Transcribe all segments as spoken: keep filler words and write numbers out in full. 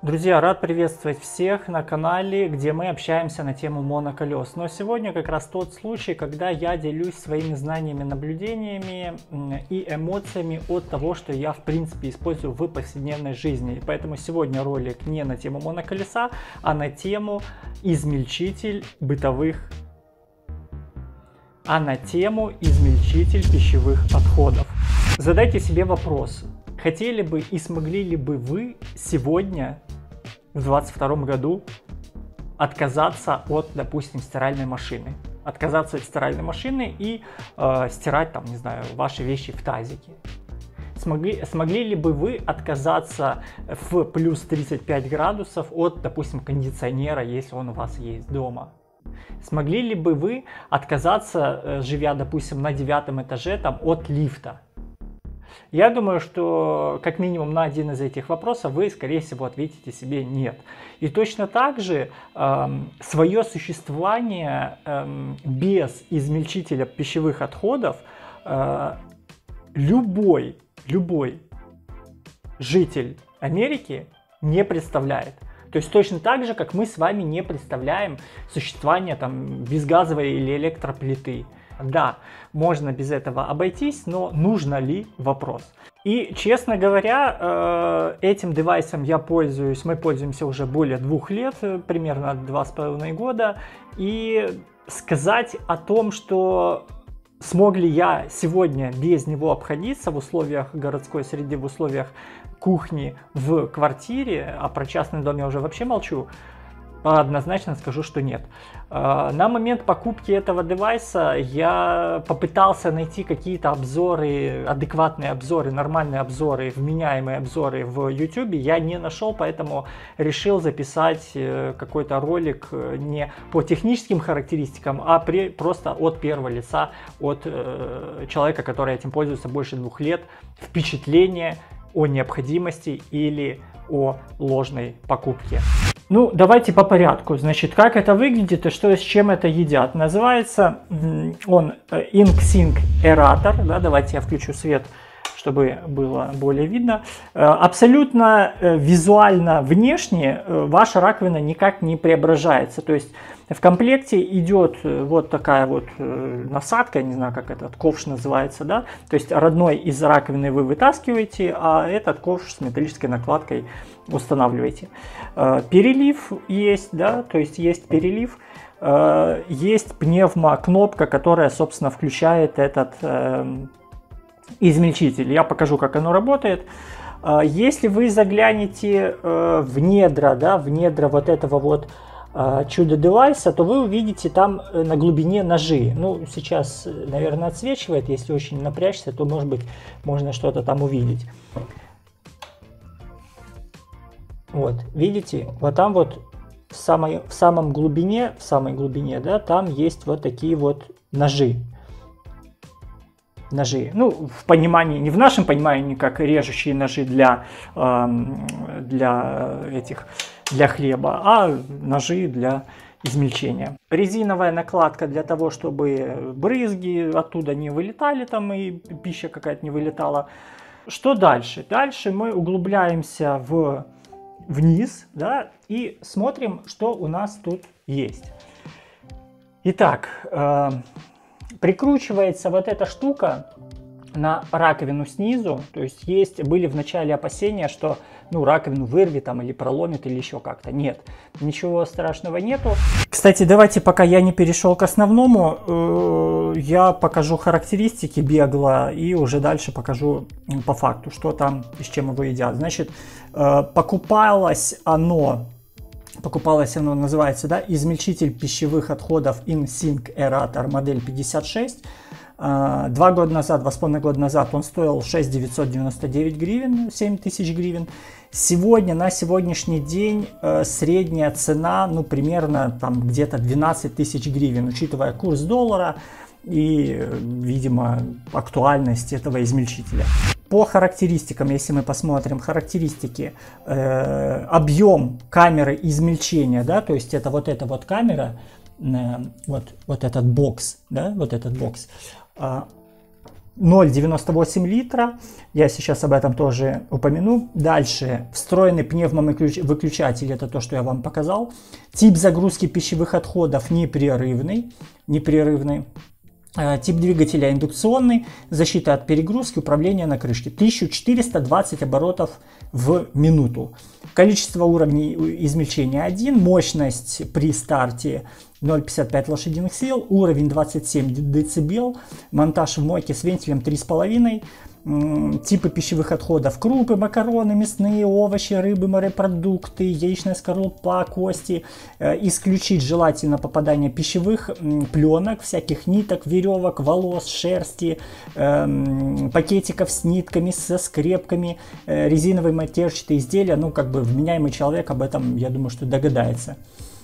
Друзья, рад приветствовать всех на канале, где мы общаемся на тему моноколес. Но сегодня как раз тот случай, когда я делюсь своими знаниями, наблюдениями и эмоциями от того, что я в принципе использую в повседневной жизни. И поэтому сегодня ролик не на тему моноколеса, а на тему измельчитель бытовых, а на тему измельчитель пищевых отходов. Задайте себе вопрос. Хотели бы и смогли ли бы вы сегодня, в двадцать втором году, отказаться от, допустим, стиральной машины? Отказаться от стиральной машины и э, стирать, там, не знаю, ваши вещи в тазике. Смогли, смогли ли бы вы отказаться в плюс тридцать пять градусов от, допустим, кондиционера, если он у вас есть дома? Смогли ли бы вы отказаться, живя, допустим, на девятом этаже, там, от лифта? Я думаю, что как минимум на один из этих вопросов вы, скорее всего, ответите себе нет. И точно так же э, свое существование э, без измельчителя пищевых отходов э, любой, любой житель Америки не представляет. То есть точно так же, как мы с вами не представляем существование там безгазовой или электроплиты. Да, можно без этого обойтись, но нужно ли — вопрос. И, честно говоря, этим девайсом я пользуюсь, мы пользуемся уже более двух лет, примерно два с половиной года. И сказать о том, что смог ли я сегодня без него обходиться в условиях городской среды, в условиях кухни в квартире, а про частный дом я уже вообще молчу, однозначно скажу, что нет. На момент покупки этого девайса я попытался найти какие-то обзоры, адекватные обзоры, нормальные обзоры, вменяемые обзоры в YouTube. Я не нашел, поэтому решил записать какой-то ролик не по техническим характеристикам, а при, просто от первого лица, от э, человека, который этим пользуется больше двух лет, впечатление о необходимости или о ложной покупке. Ну, давайте по порядку. Значит, как это выглядит и что, с чем это едят. Называется он InkSync Aerator. Да, давайте я включу свет, чтобы было более видно. Абсолютно визуально внешне ваша раковина никак не преображается. То есть в комплекте идет вот такая вот насадка, не знаю, как этот ковш называется, да. То есть родной из раковины вы вытаскиваете, а этот ковш с металлической накладкой устанавливаете. Перелив есть, да, то есть есть перелив. Есть пневмокнопка, которая, собственно, включает этот измельчитель. Я покажу, как оно работает. Если вы заглянете в недра, да, в недра вот этого вот чудо-девайса, то вы увидите там на глубине ножи. Ну, сейчас, наверное, отсвечивает. Если очень напрячься, то, может быть, можно что-то там увидеть. Вот, видите, вот там вот в самой, в самом глубине, в самой глубине, да, там есть вот такие вот ножи. Ножи. Ну, в понимании, не в нашем понимании, как режущие ножи для, э, для этих, для хлеба, а ножи для измельчения. Резиновая накладка для того, чтобы брызги оттуда не вылетали там и пища какая-то не вылетала. Что дальше? Дальше мы углубляемся в вниз, да, и смотрим, что у нас тут есть. Итак, э, прикручивается вот эта штука на раковину снизу. То есть есть, были в начале опасения, что ну, раковину вырвет там или проломит или еще как-то. Нет, ничего страшного нету. Кстати, давайте, пока я не перешел к основному, э, я покажу характеристики бегло и уже дальше покажу по факту, что там и с чем его едят. Значит, э, покупалось оно, покупалось оно, называется, да, измельчитель пищевых отходов InkSync Aerator модель пятьдесят шесть. Два года назад, два с половиной года назад он стоил шесть тысяч девятьсот девяносто девять гривен, семь тысяч гривен. Сегодня, на сегодняшний день, э, средняя цена, ну, примерно там где-то двенадцать тысяч гривен, учитывая курс доллара и, видимо, актуальность этого измельчителя. По характеристикам, если мы посмотрим характеристики, э, объем камеры измельчения, да, то есть это вот эта вот камера, э, вот, вот этот бокс, да, вот этот бокс, ноль целых девяносто восемь литра. Я сейчас об этом тоже упомяну. Дальше. Встроенный пневмовыключатель. Это то, что я вам показал. Тип загрузки пищевых отходов непрерывный. Непрерывный. Тип двигателя индукционный. Защита от перегрузки. Управление на крышке. тысяча четыреста двадцать оборотов в минуту. Количество уровней измельчения один. Мощность при старте ноль целых пятьдесят пять лошадиных сил, уровень двадцать семь децибел, монтаж в мойке с вентилем три с половиной, типы пищевых отходов: крупы, макароны, мясные, овощи, рыбы, морепродукты, яичная скорлупа, кости. Исключить желательно попадание пищевых пленок, всяких ниток, веревок, волос, шерсти, пакетиков с нитками, со скрепками, резиновые матерчатые изделия. Ну, как бы вменяемый человек об этом, я думаю, что догадается.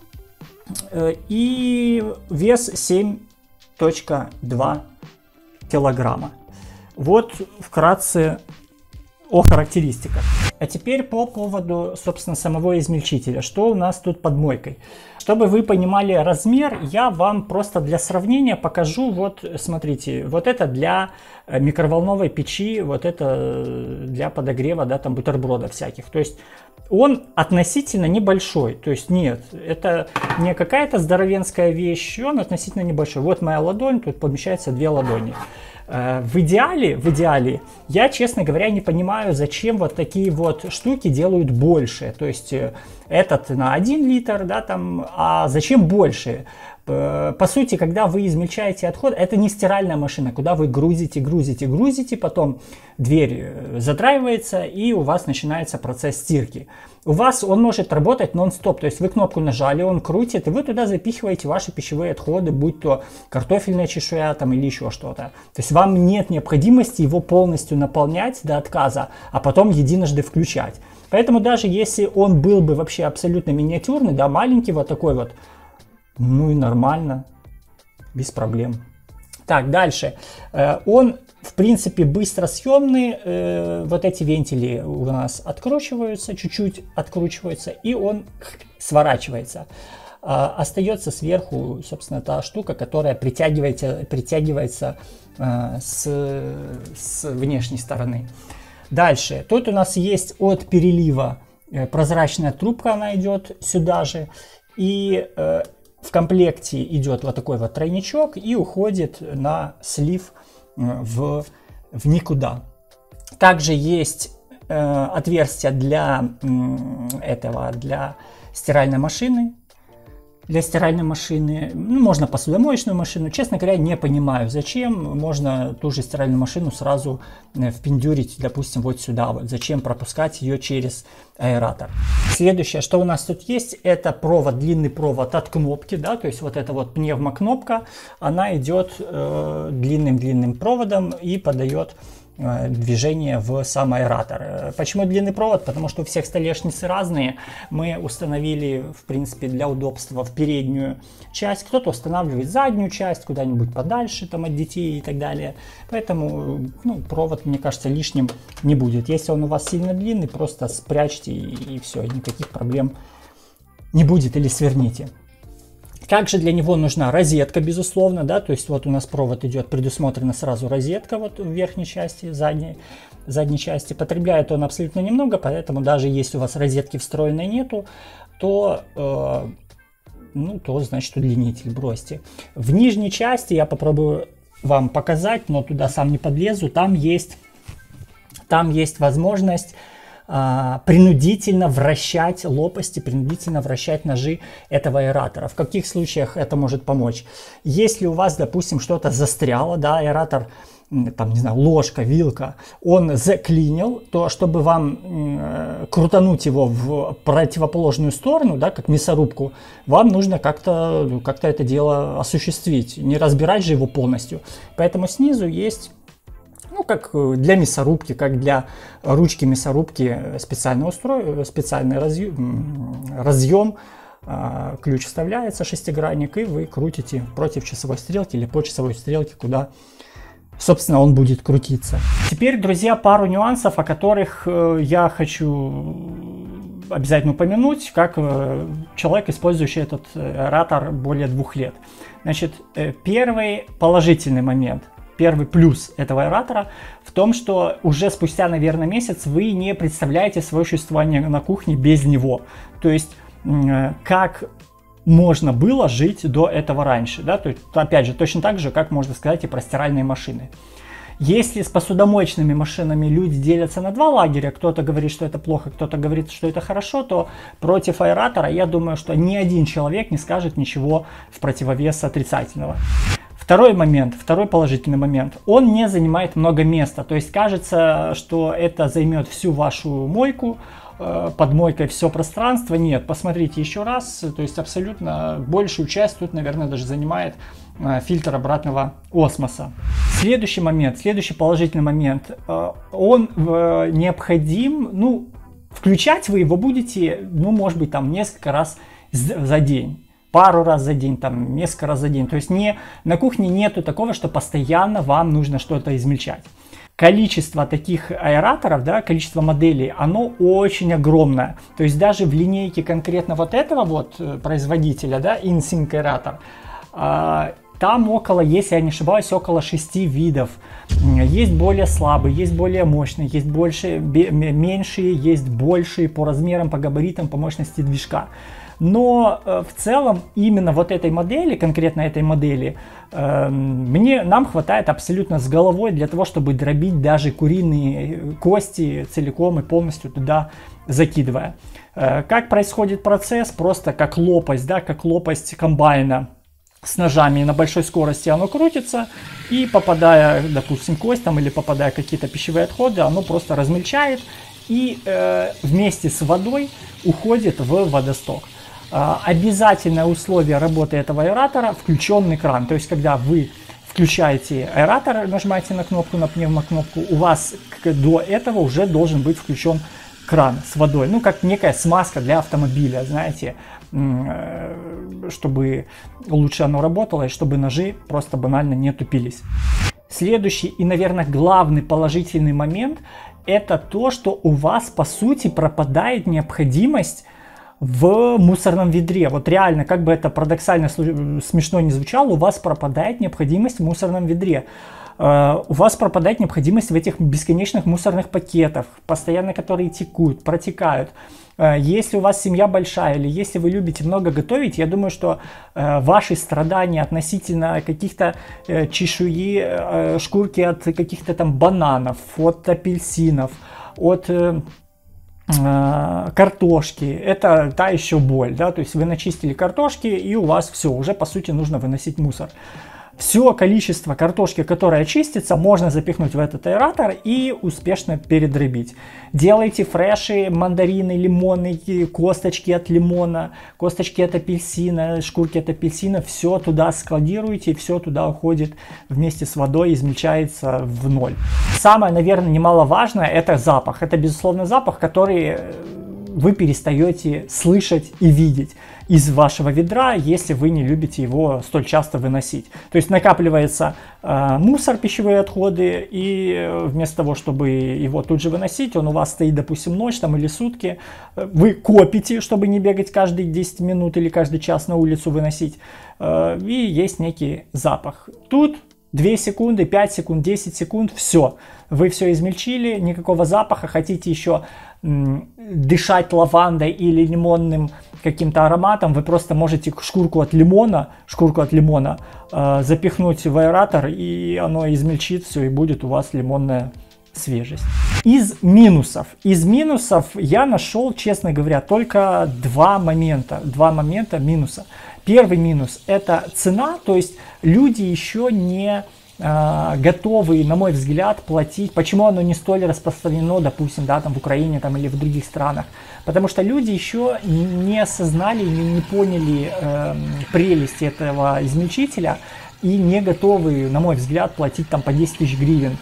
И вес семь целых два килограмма. Вот вкратце о характеристиках. А теперь по поводу, собственно, самого измельчителя. Что у нас тут под мойкой? Чтобы вы понимали размер, я вам просто для сравнения покажу. Вот, смотрите, вот это для микроволновой печи, вот это для подогрева, да, там бутербродов всяких. То есть он относительно небольшой. То есть нет, это не какая-то здоровенская вещь, он относительно небольшой. Вот моя ладонь, тут помещается две ладони. В идеале, в идеале, я, честно говоря, не понимаю, зачем вот такие вот штуки делают больше. То есть этот на один литр, да, там, а зачем больше? По сути, когда вы измельчаете отход, это не стиральная машина, куда вы грузите, грузите, грузите, потом дверь задраивается и у вас начинается процесс стирки. У вас он может работать нон-стоп, то есть вы кнопку нажали, он крутит, и вы туда запихиваете ваши пищевые отходы, будь то картофельная чешуя там или еще что-то. То есть вам нет необходимости его полностью наполнять до отказа, а потом единожды включать. Поэтому даже если он был бы вообще абсолютно миниатюрный, да, маленький вот такой вот, ну и нормально, без проблем. Так, дальше. Он, в принципе, быстро съемный. Вот эти вентили у нас откручиваются, чуть-чуть откручиваются, и он сворачивается. Остается сверху, собственно, та штука, которая притягивается, притягивается с, с внешней стороны. Дальше. Тут у нас есть от перелива прозрачная трубка, она идет сюда же. И в комплекте идет вот такой вот тройничок и уходит на слив в, в никуда. Также есть э, отверстие для э, этого, для стиральной машины. Для стиральной машины, ну, можно посудомоечную машину. Честно говоря, не понимаю, зачем. Можно ту же стиральную машину сразу впендюрить, допустим, вот сюда. Вот. Зачем пропускать ее через аэратор. Следующее, что у нас тут есть, это провод, длинный провод от кнопки, да, то есть вот эта вот пневмокнопка, она идет длинным-длинным э, проводом и подает движение в сам аэратор. Почему длинный провод? Потому что у всех столешницы разные. Мы установили, в принципе, для удобства в переднюю часть. Кто-то устанавливает заднюю часть, куда-нибудь подальше там, от детей и так далее. Поэтому ну, провод, мне кажется, лишним не будет. Если он у вас сильно длинный, просто спрячьте и, и все, никаких проблем не будет или сверните. Также для него нужна розетка, безусловно, да, то есть вот у нас провод идет, предусмотрена сразу розетка вот в верхней части, задней, задней части. Потребляет он абсолютно немного, поэтому даже если у вас розетки встроенной нету, то, э, ну, то значит удлинитель бросьте. В нижней части я попробую вам показать, но туда сам не подлезу, там есть, там есть возможность принудительно вращать лопасти, принудительно вращать ножи этого аэратора. В каких случаях это может помочь? Если у вас, допустим, что-то застряло, да, аэратор, там, не знаю, ложка, вилка, он заклинил, то чтобы вам э, крутануть его в противоположную сторону, да, как мясорубку, вам нужно как-то как-то это дело осуществить, не разбирать же его полностью. Поэтому снизу есть, ну, как для мясорубки, как для ручки мясорубки специальный, устрой... специальный разъем, разъем, ключ вставляется, шестигранник, и вы крутите против часовой стрелки или по часовой стрелке, куда, собственно, он будет крутиться. Теперь, друзья, пару нюансов, о которых я хочу обязательно упомянуть, как человек, использующий этот аэратор более двух лет. Значит, первый положительный момент. первый плюс этого аэратора в том, что уже спустя, наверное, месяц вы не представляете свое существование на кухне без него. То есть, как можно было жить до этого раньше, да, то есть, опять же, точно так же, как можно сказать и про стиральные машины. Если с посудомоечными машинами люди делятся на два лагеря, кто-то говорит, что это плохо, кто-то говорит, что это хорошо, то против аэратора, я думаю, что ни один человек не скажет ничего в противовес отрицательного. Второй момент, второй положительный момент, он не занимает много места, то есть кажется, что это займет всю вашу мойку, под мойкой все пространство. Нет, посмотрите еще раз, то есть абсолютно большую часть тут, наверное, даже занимает фильтр обратного осмоса. Следующий момент, следующий положительный момент, он необходим, ну, включать вы его будете, ну, может быть, там несколько раз за день. Пару раз за день, там, несколько раз за день. То есть не, на кухне нету такого, что постоянно вам нужно что-то измельчать. Количество таких аэраторов, да, количество моделей, оно очень огромное. То есть даже в линейке конкретно вот этого вот производителя, да, InSync аэратор, э, там около, если я не ошибаюсь, около шести видов. Есть более слабые, есть более мощные, есть больше, меньшие, есть большие по размерам, по габаритам, по мощности движка. Но э, в целом именно вот этой модели, конкретно этой модели, э, мне, нам хватает абсолютно с головой для того, чтобы дробить даже куриные кости целиком и полностью туда закидывая. Э, как происходит процесс? Просто как лопасть, да, как лопасть комбайна с ножами на большой скорости оно крутится, и попадая, допустим, кость там, или попадая какие-то пищевые отходы, оно просто размельчает и э, вместе с водой уходит в водосток. Обязательное условие работы этого аэратора – включенный кран. То есть, когда вы включаете аэратор, нажимаете на кнопку, на пневмокнопку, у вас до этого уже должен быть включен кран с водой. Ну, как некая смазка для автомобиля, знаете, чтобы лучше оно работало и чтобы ножи просто банально не тупились. Следующий и, наверное, главный положительный момент – это то, что у вас, по сути, пропадает необходимость в мусорном ведре. Вот реально, как бы это парадоксально смешно не звучало, у вас пропадает необходимость в мусорном ведре. Uh, у вас пропадает необходимость в этих бесконечных мусорных пакетах, постоянно которые текут, протекают. Uh, если у вас семья большая или если вы любите много готовить, я думаю, что uh, ваши страдания относительно каких-то uh, чешуи, uh, шкурки от каких-то там бананов, от апельсинов, от uh, картошки, это та еще боль, да, то есть вы начистили картошки и у вас все, уже по сути нужно выносить мусор. Все количество картошки, которое очистится, можно запихнуть в этот аэратор и успешно передробить. Делайте фреши, мандарины, лимоны, косточки от лимона, косточки от апельсина, шкурки от апельсина, все туда складируйте, все туда уходит вместе с водой, измельчается в ноль. Самое, наверное, немаловажное – это запах. Это, безусловно, запах, который вы перестаете слышать и видеть из вашего ведра, если вы не любите его столь часто выносить. То есть накапливается э, мусор, пищевые отходы, и вместо того, чтобы его тут же выносить, он у вас стоит, допустим, ночь там, или сутки, вы копите, чтобы не бегать каждые десять минут или каждый час на улицу выносить, э, и есть некий запах. Тут две секунды, пять секунд, десять секунд, все. Вы все измельчили, никакого запаха. Хотите еще м, дышать лавандой или лимонным каким-то ароматом, вы просто можете шкурку от лимона, шкурку от лимона э, запихнуть в аэратор, и оно измельчит все, и будет у вас лимонная свежесть. Из минусов. Из минусов я нашел, честно говоря, только два момента. Два момента минуса. Первый минус – это цена, то есть люди еще не э, готовы, на мой взгляд, платить. Почему оно не столь распространено, допустим, да, там в Украине там, или в других странах? Потому что люди еще не осознали, не, не поняли э, прелесть этого измельчителя и не готовы, на мой взгляд, платить там по десять тысяч гривен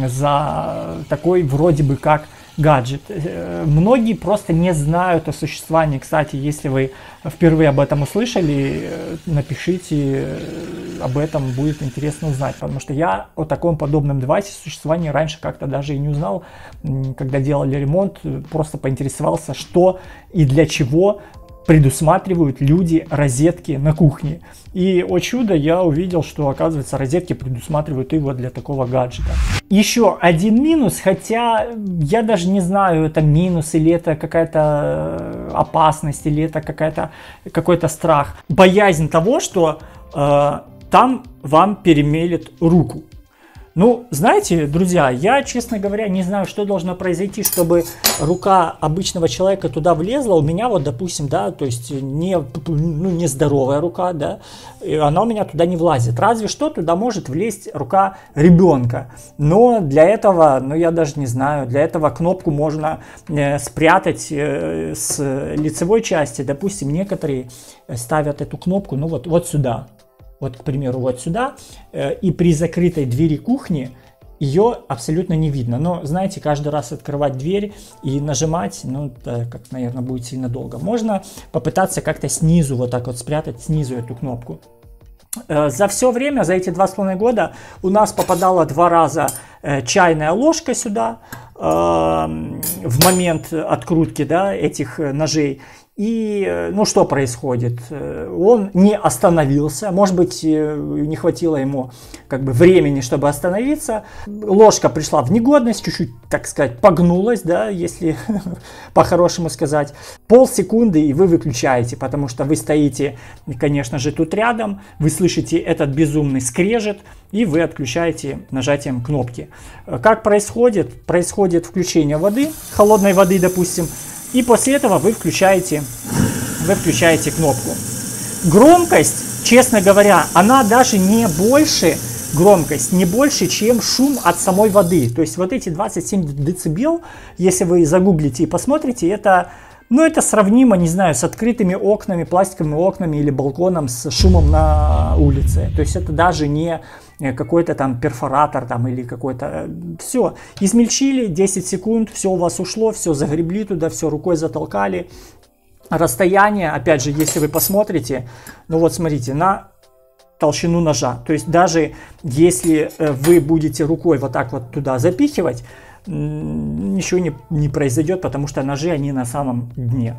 за такой вроде бы как гаджет. Многие просто не знают о существовании. Кстати, если вы впервые об этом услышали, напишите об этом, будет интересно узнать, потому что я о таком подобном девайсе существовании раньше как-то даже и не узнал, когда делали ремонт, просто поинтересовался, что и для чего предусматривают люди розетки на кухне. И, о чудо, я увидел, что, оказывается, розетки предусматривают и вот для такого гаджета. Еще один минус, хотя я даже не знаю, это минус или это какая-то опасность, или это какая-то, какой-то страх. Боязнь того, что э, там вам перемелет руку. Ну, знаете, друзья, я, честно говоря, не знаю, что должно произойти, чтобы рука обычного человека туда влезла. У меня вот, допустим, да, то есть не, ну, нездоровая рука, да, и она у меня туда не влазит. Разве что туда может влезть рука ребенка. Но для этого, ну, я даже не знаю, для этого кнопку можно э, спрятать э, с лицевой части. Допустим, некоторые ставят эту кнопку, ну, вот, вот сюда. Вот, к примеру, вот сюда, и при закрытой двери кухни ее абсолютно не видно. Но, знаете, каждый раз открывать дверь и нажимать, ну, это, как, наверное, будет сильно долго. Можно попытаться как-то снизу, вот так вот спрятать снизу эту кнопку. За все время, за эти два с половиной года у нас попадала два раза чайная ложка сюда в момент открутки, да, этих ножей. И, ну, что происходит? Он не остановился, может быть, не хватило ему, как бы, времени, чтобы остановиться. Ложка пришла в негодность, чуть-чуть, так сказать, погнулась, да, если по-хорошему сказать. Полсекунды, и вы выключаете, потому что вы стоите, конечно же, тут рядом, вы слышите этот безумный скрежет, и вы отключаете нажатием кнопки. Как происходит? Происходит включение воды, холодной воды, допустим, и после этого вы включаете, вы включаете кнопку. Громкость, честно говоря, она даже не больше, громкость не больше, чем шум от самой воды. То есть вот эти двадцать семь децибел, если вы загуглите и посмотрите, это, ну, это сравнимо, не знаю, с открытыми окнами, пластиковыми окнами или балконом с шумом на улице. То есть это даже не какой-то там перфоратор там или какой-то... Все, измельчили, десять секунд, все у вас ушло, все загребли туда, все рукой затолкали. Расстояние, опять же, если вы посмотрите, ну вот смотрите, на толщину ножа. То есть даже если вы будете рукой вот так вот туда запихивать, ничего не, не произойдет, потому что ножи, они на самом дне.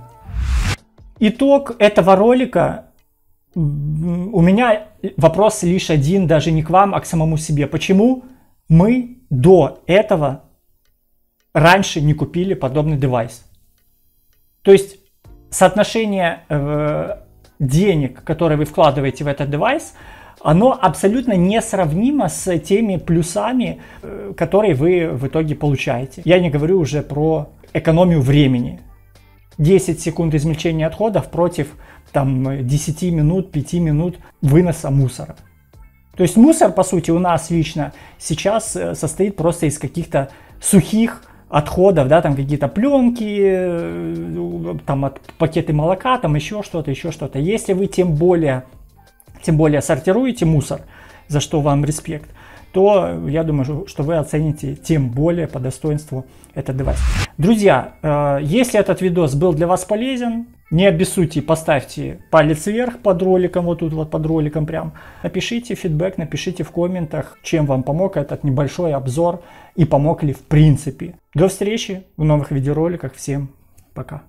Итог этого ролика. У меня вопрос лишь один, даже не к вам, а к самому себе. Почему мы до этого раньше не купили подобный девайс? То есть соотношение э, денег, которые вы вкладываете в этот девайс, оно абсолютно несравнимо с теми плюсами, э, которые вы в итоге получаете. Я не говорю уже про экономию времени. десять секунд измельчения отходов против там десяти минут, пяти минут выноса мусора. То есть мусор, по сути, у нас лично сейчас состоит просто из каких-то сухих отходов, да, там какие-то пленки, там от пакеты молока, там еще что-то, еще что-то. Если вы тем более, тем более сортируете мусор, за что вам респект, то я думаю, что вы оцените тем более по достоинству этот девайс. Друзья, если этот видос был для вас полезен, не обессудьте, поставьте палец вверх под роликом, вот тут вот под роликом прям. Напишите фидбэк, напишите в комментах, чем вам помог этот небольшой обзор и помог ли в принципе. До встречи в новых видеороликах. Всем пока.